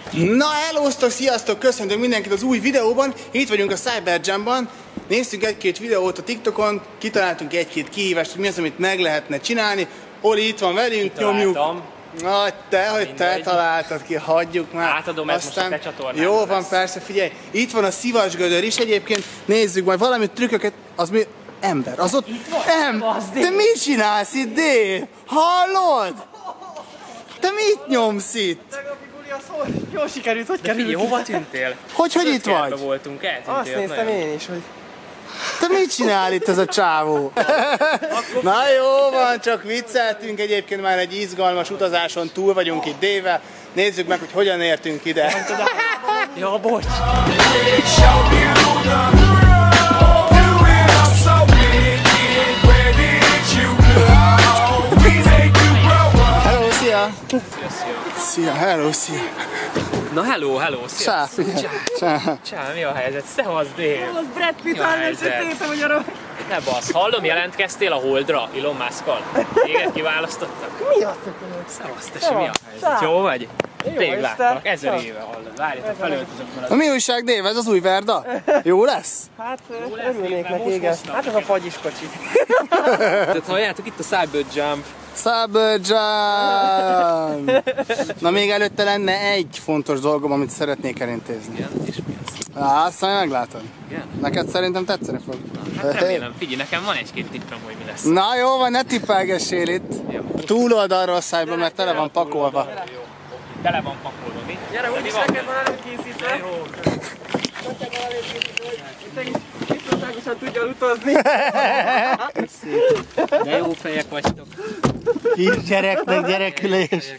Na, hellóztok, sziasztok, köszöntök mindenkit az új videóban. Itt vagyunk a Cyber Jam-ban. Néztünk egy-két videót a TikTokon, kitaláltunk egy-két kihívást, hogy mi az, amit meg lehetne csinálni. Oli itt van velünk, nyomjuk. Na, hogy te találtad ki, hagyjuk már. Átadom, ez most a te csatornád. Jó van, persze, figyelj. Itt van a szivacsgödör is egyébként. Nézzük majd valami trükköket. Az mi? Ember. Az ott... Te mit csinálsz itt, Dave? Hallod? Te mit nyomsz itt? Jól sikerült, hogy került? Hova tűntél? Hogy itt vagy? Voltunk, eltűntél. Azt néztem én is, hogy... Te mit csinál itt ez a csávó? Na jó van, csak vicceltünk, egyébként már egy izgalmas utazáson túl vagyunk itt Dave-vel. Nézzük meg, hogy hogyan értünk ide. Ja, bocs! Hello, szia! Szia. Szia, hello, szia! Na hello, szia! Csá, mi a helyzet? Szevasz, Dave! Az Brad Pitt elmesététe magyarul! Ne bassz, hallom, jelentkeztél a Holdra Elon Musk-kal? Téged kiválasztottak? Mi a tökönök? Szevasz, tesi, mi a helyzet? Jó vagy? Rég láttalak, 1000 éve hallom. Várjatok, felöltözök Na mi újság, Dave? Ez az új Verda? Jó lesz? Hát örülnék neki, igen. Hát ez a fagyis kocsi. Tehát halljátok, itt a Cyber Jam. Cyber Jam! Na még előtte lenne egy fontos dolgom, amit szeretnék elintézni. Igen, és mi az? Azt majd meglátod. Igen? Neked szerintem tetszeni fog. Hát remélem, figyelj, nekem van egy-két tippem, hogy mi lesz. Na jó van, ne tippelgessél itt. A túloldalról szállj be, mert tele van pakolva. Tele van pakolva, mi? Gyere, úgyis neked van előkészítve. Neked van előkészítve, hogy te is biztonságosan tudjál utazni. De jó fejek vagytok. Kisgyereknek gyerekülés.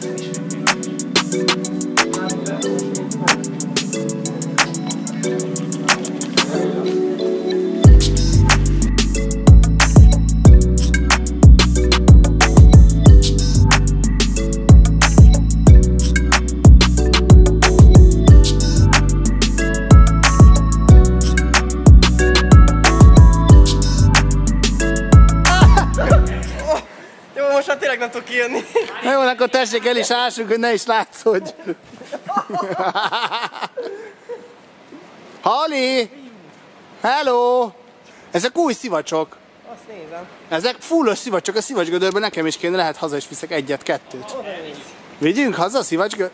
Most már tényleg nem tudok kijönni. Na jó, akkor tessék, el is ássunk, hogy ne is látszódj. Hali! Hello! Ezek új szivacsok. Azt nézem. Ezek fullos szivacsok, a szivacsgödörben nekem is kéne, lehet haza is viszek egyet-kettőt. Vigyünk haza a szivacsgödör?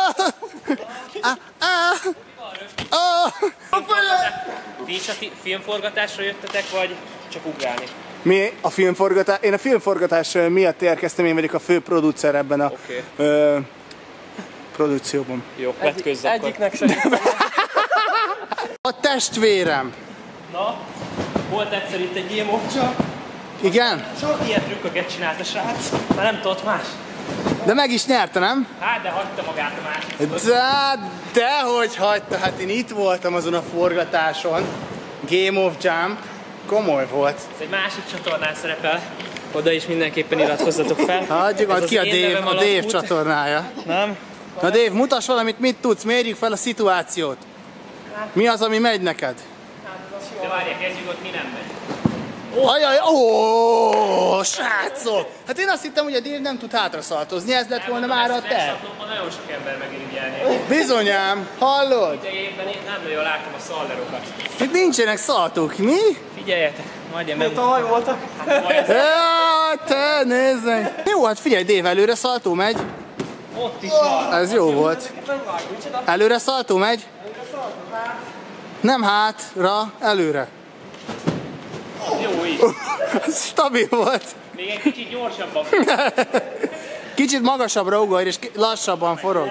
Ti is a filmforgatásra jöttetek, vagy csak ugrálni? Mi a filmforgatás? Én a filmforgatás miatt érkeztem, én vagyok a fő producer ebben a produkcióban. Jó, vetközz akkor. Egyiknek sem. A testvérem! Na, volt egyszer itt egy ilyen mocsa. Igen? Sok ilyen trükköket csinált a srác, már nem tudott más. De meg is nyerte, nem? Hát, de hagyta magát a másik. Dehogy hagyta, hát én itt voltam azon a forgatáson. Game of Jump. Komoly volt. Ez egy másik csatornán szerepel. Oda is mindenképpen iratkozzatok fel. Hagyjuk, majd ki a Dave csatornája. Nem? Na Dave, mutass valamit, mit tudsz, mérjük fel a szituációt. Mi az, ami megy neked? De várják, kezdjük ott, mi nem megy. Ajaj, srácok! Hát én azt hittem, hogy a Dave nem tud hátraszaltozni, ez lett volna már a terv. Szaltóban nagyon sok ember megirigyelni. Bizonyám, hallod? Idejében én nem nagyon látom a szallerokat. Még nincsenek szaltók, mi? Figyeljetek, majd én Mint tavaly voltak. Jaj, te nézzek! Jó, hát figyelj, Dave, előre szaltó megy. Ott is van. Ez jó volt. Előre szaltó megy. Nem hátra, előre. Jó így. Ez stabil volt. Még egy kicsit gyorsabban. Kicsit magasabbra ugorj és lassabban forog.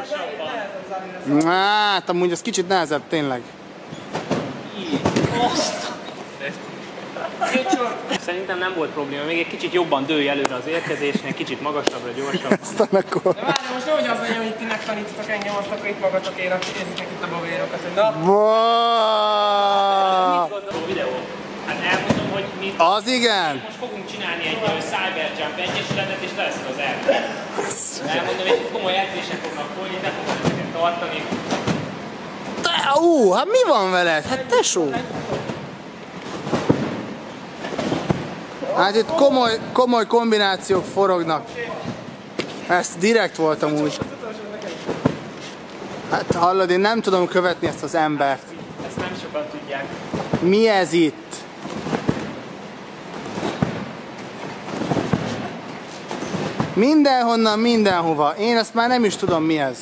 Hát, amúgy az kicsit nehezebb, tényleg. Szerintem nem volt probléma, még egy kicsit jobban dőlj előre az érkezésnél, kicsit magasabbra, gyorsabban. Aztán akkor... De várj, most nehogy az legyen, hogy ti megtanítotok engem, azt akkor itt magatokért, nézzétek itt a bavérokat, hogy na. Gondoló videó. Hát elmondom, hogy mi Az igen. most fogunk csinálni egy Cyber Jump egyesületet, és lesz az elmondom. Elmondom, hogy komoly edzések fognak folyni, de fognak ezeket tartani. Hát mi van veled? Hát tesó! Hát itt komoly kombinációk forognak. Ez direkt voltam úgy. Hát hallod, én nem tudom követni ezt az embert. Ezt nem sokan tudják. Mi ez itt? Mindenhonnan, mindenhova. Én ezt már nem is tudom, mi ez.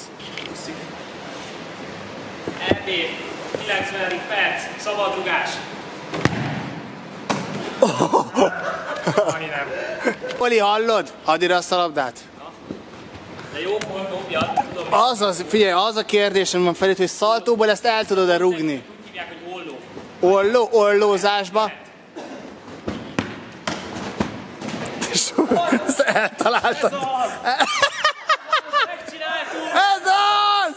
EB, 90. perc, szabadrugás. Majdnem. Oli, hallod? Add ide azt a labdát. De jó volt, dobjad. Figyelj, az a kérdésem van felét, hogy szaltóból ezt el tudod-e rúgni? Úgy hívják, hogy olló. Ollózásba? Ezt eltaláltad. Megcsináltuk! Ez az!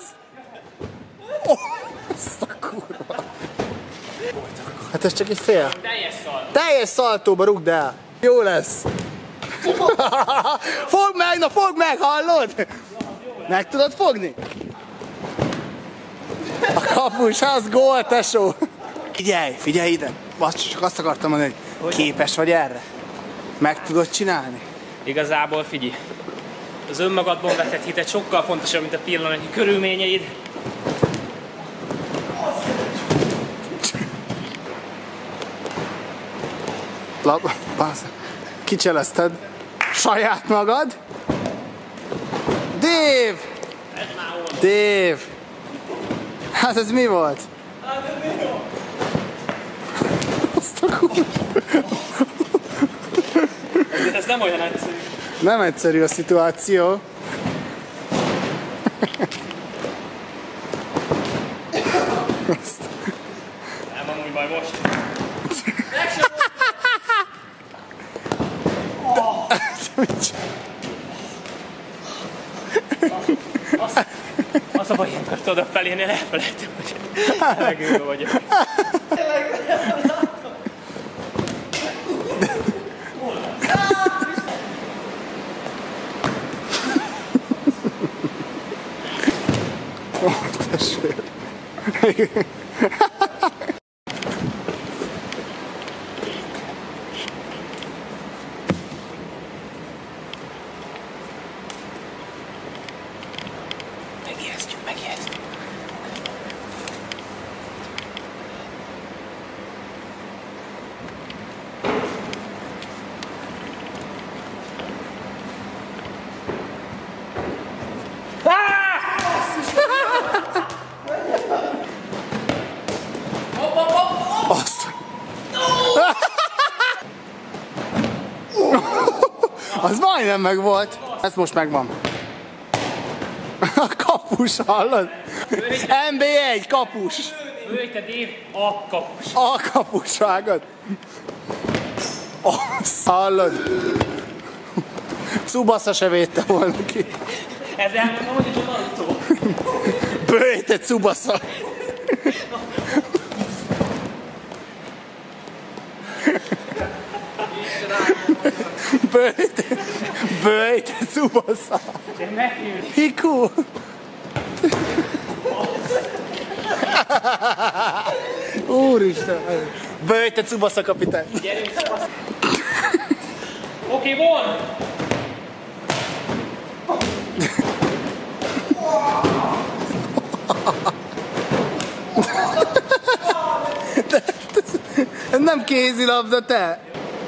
Azt a kurva. Hát ez csak egy fél. Teljes szal. Teljes szaltóba rúgd el. Jó lesz. Fogd meg, na fogd meg, hallod? Meg tudod fogni? A kapus, az gól, tesó. Figyelj ide. Csak azt akartam mondani, hogy képes vagy erre? Meg tudod csinálni? Igazából figyelj. Az önmagadban vetett hitet sokkal fontosabb, mint a pillanatnyi körülményeid. Kicselezted saját magad. Dave! Dave! Hát ez mi volt? Azt a kurva. Ez nem olyan egyszerű. Nem egyszerű a szituáció. Nem, amúgy baj most. Az a baj, ilyenkor tudod a felénél elfelejtem, hogy levegőben vagyok. Tessék. Megijesztjük. Azt. Az majdnem meg volt. Ez most megvan. A kapus, hallod? NB1 kapus. Ő te Dave, a kapus. A kapus, vágod? Hallod? Tsubasa se védte volna ki. Ez elmondom, hogy ez a Naruto. Bőjte Tsubasa. Bőjte Tsubasa. Hiku. Úristen. Bőjte Tsubasa kapitány. Gyerünk, Oké, von! Ez nem kézilabda, te!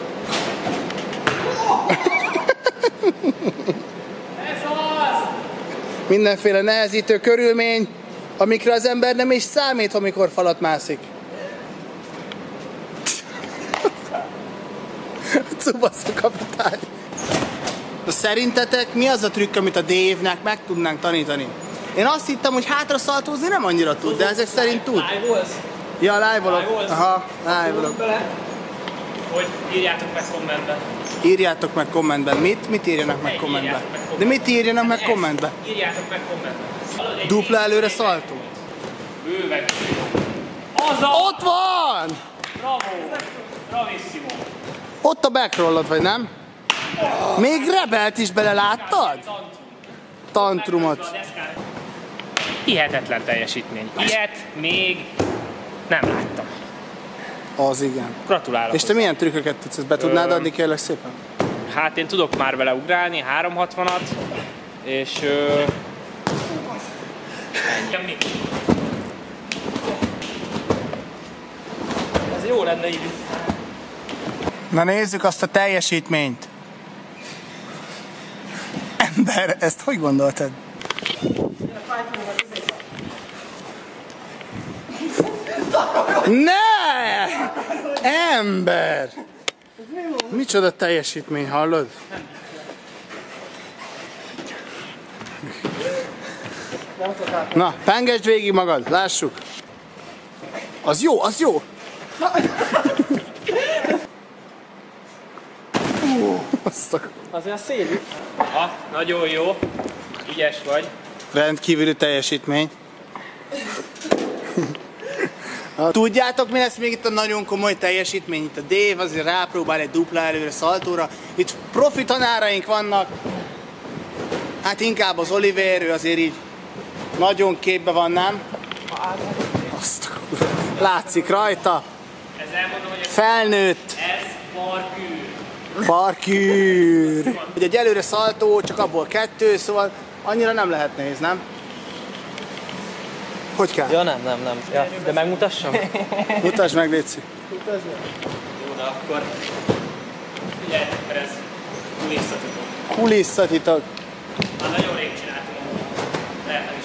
Ez az! Mindenféle nehezítő körülmény, amikre az ember nem is számít, amikor falat mászik. Tsubasa kapitány. Szerintetek mi az a trükk, amit a Dave-nek meg tudnánk tanítani? Én azt hittem, hogy hátraszaltózni nem annyira tud, de ezek szerint tud. Live-olsz? Ja, live-olok. Live-olsz? Aha, live-olok. Hogy írjátok meg kommentben. Írjátok meg kommentben. Mit írjanak meg kommentben? De mit írjanak meg kommentben? Írjátok meg kommentben. Dupla előre szaltó? Bőven. Az a... Ott van! Bravo! Bravissimo! Ott a backrollod, vagy nem? Még rebelt is bele, láttad? Tantrumot. Hihetetlen teljesítmény. Ilyet még nem láttam. Az igen. Gratulálok. És te milyen trükköket tudsz? Ezt be tudnád adni, kérlek szépen? Hát én tudok már vele ugrálni, 360-at, és Semmi. Ez jó lenne így. Na nézzük azt a teljesítményt. Ember, ezt hogy gondoltad? Ne! Ember! Micsoda teljesítmény, hallod? Na, pengesd végig magad, lássuk. Az jó, az jó. Azért a szélű. Ha, nagyon jó. Ügyes vagy. Rendkívüli teljesítmény. Tudjátok, mi lesz még itt a nagyon komoly teljesítmény? Itt a Dave azért rápróbál egy dupla előre szaltóra. Itt profi tanáraink vannak. Hát inkább az Oliver, ő azért így nagyon képbe van, nem? Azt látszik rajta. Ez elmondom, hogy Felnőtt. ez parkűr. Parkűr. Ugye egy előre szaltó, csak abból 2, szóval annyira nem lehet nehéz, nem? Hogy kell? Ja, nem. Ja, de megmutassam? Mutasd meg, Léci. Jó, de akkor figyeljetek, mert ez kulisszatitok. Kulisszatitok. Már nagyon rég csináltam, lehet nem is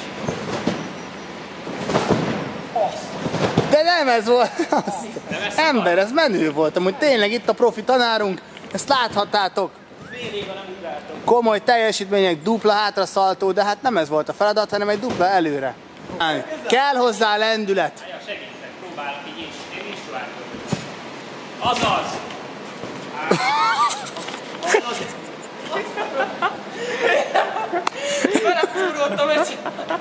így. De nem ez volt. Ember, ez menő volt. Amúgy tényleg itt a profi tanárunk. Ezt láthattátok. Fél éve nem ugráltam. Komoly teljesítmények, dupla hátraszaltó, de hát nem ez volt a feladat, hanem egy dupla előre. Kell hozzá lendület. Ja, segítek, próbálok így is. Én is próbálok. Azaz! Azaz! Belefúroltam ezt!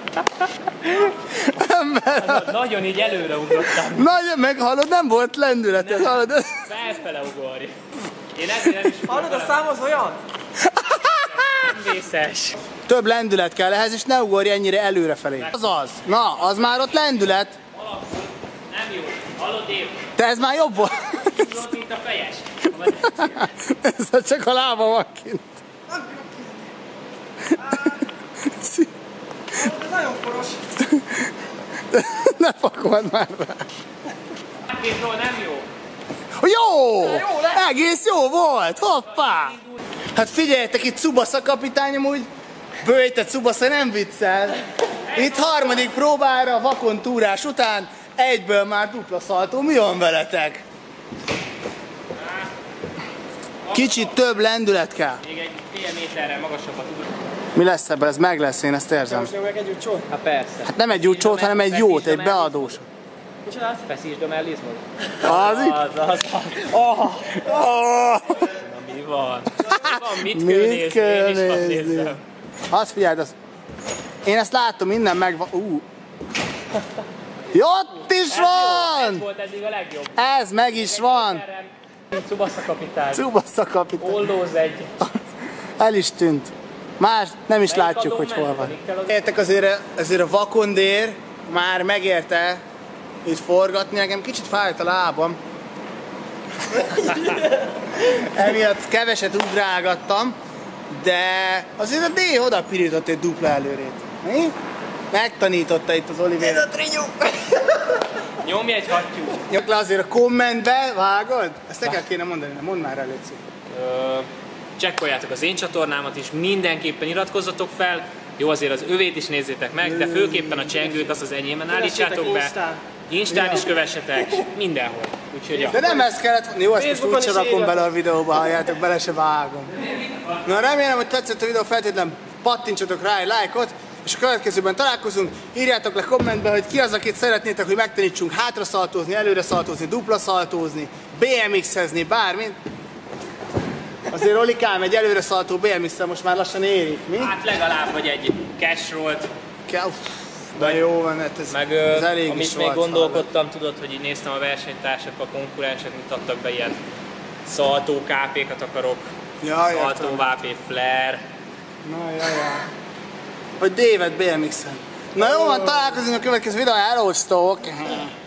Nagyon így előre ugrottam. Nagyon meghallod, nem volt lendület. Hallod? Felfele ugorj. Én ezért nem is Hallod, a szám az olyan? nem vészes. Több lendület kell ehhez, és ne ugorj ennyire előrefelé. Azaz. Na, az már ott lendület. Alapul. Nem jó. Hallod, Dave? Te ez már jobb volt. Tudod, mint a fejes. Ez csak a lába van kint. Ez nagyon poros. Ne pakold már rá. Kétről nem jó. Jó! Jó lett. Egész jó volt! Hoppá! Hát figyeljetek, itt Tsubasa kapitány amúgy bőjtett Tsubasa, nem viccel. Itt harmadik próbára, vakon túrás után egyből már dupla szaltó. Mi van veletek? Kicsit több lendület kell. Még egy fél méterrel magasabbat ugrok. Mi lesz ebből? Ez meg lesz, én ezt érzem. Most nyomják egy csót. Hát persze. Hát nem egy úcsót, hanem egy jót, egy beadós. Mit csinálsz? Feszítsd a mellizmod. Az így? Az. Oh! Na mi van? Mit Mit kell Én is azt nézni? nézem. Azt figyeld, az... Én ezt látom, innen megvan. Ott is Ez van! volt eddig a legjobb. Ez meg is van! Tsubasa kapitány. Tsubasa kapitány. Ollóz egy. El is tűnt. Már nem is Melyik látjuk, adom hogy meg? hol van. Melyik kell az- Értek azért a vakondér már megérte itt forgatni. Nekem kicsit fájt a lábam. Emiatt keveset ugrálgattam, de azért a D oda pirított egy dupla előrét. Mi? Megtanította itt az Oliver. Ez a trinyó. Nyomj egy hattyút. Nyomj le azért a kommentbe, vágod? Ezt neked kéne mondani, mondd már előtt. Csekkoljátok az én csatornámat is, mindenképpen iratkozzatok fel. Jó, azért az övét is nézzétek meg, de főképpen a csengőt azt az enyémen állítsátok be. Instán. Instán is kövessetek, mindenhol. Úgyhogy ja. De nem ezt kellett, jó, ezt most Facebookon úgyse is rakom írjatok. bele a videóba, halljátok, bele se vágom. Na remélem, hogy tetszett a videó, feltétlenül pattintsatok rá egy lájkot, és a következőben találkozunk. Írjátok le kommentbe, hogy ki az, akit szeretnétek, hogy megtanítsunk hátra szaltózni, előre szaltózni, dupla szaltózni, BMX-ezni, bármit. Azért Olikám, egy előre szaltó BMX-el most már lassan érik, mi? Hát legalább vagy egy cash rollt, De jó van, hát ez, meg ez elég is amit még volt, gondolkodtam, tudod, hogy így néztem a versenytársak, a konkurensek, mit adtak be ilyen szaltó KP-kat akarok, Jaj, szaltó értem. VP flare. Na, jaj. Hogy David BMX-en. Na jó van, találkozunk a következő videó, hello,